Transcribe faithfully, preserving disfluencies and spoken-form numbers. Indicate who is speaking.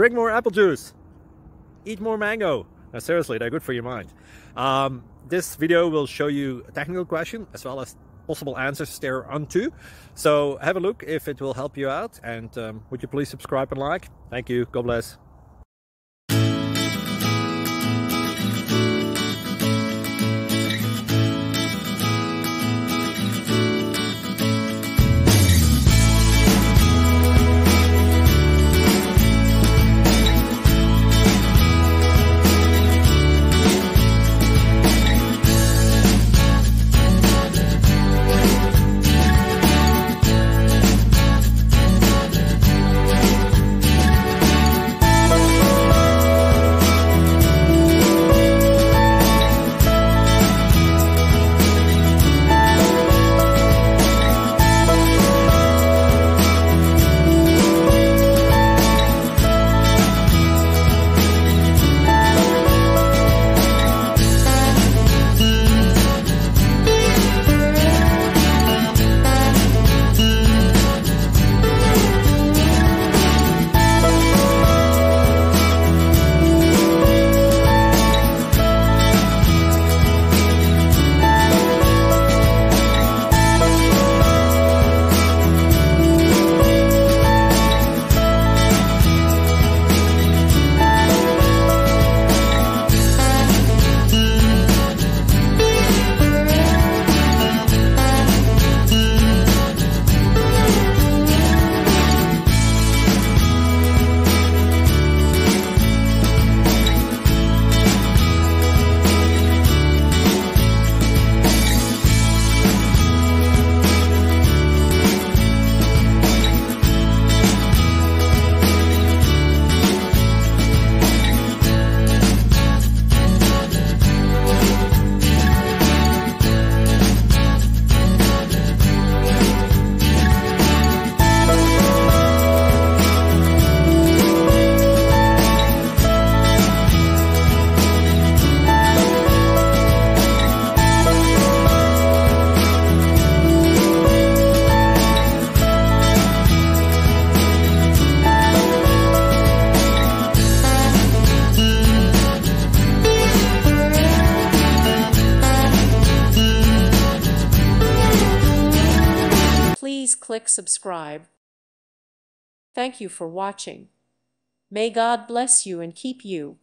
Speaker 1: drink more apple juice, eat more mango. No, seriously, they're good for your mind. Um, this video will show you a technical question as well as possible answers thereunto. So have a look if it will help you out, and um, would you please subscribe and like? Thank you. God bless.
Speaker 2: Please click subscribe. Thank you for watching. May God bless you and keep you.